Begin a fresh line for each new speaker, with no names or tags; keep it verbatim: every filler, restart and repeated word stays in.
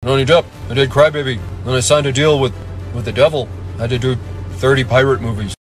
Johnny Depp. I did Crybaby. Then I signed a deal with with the devil. I had to do thirty pirate movies.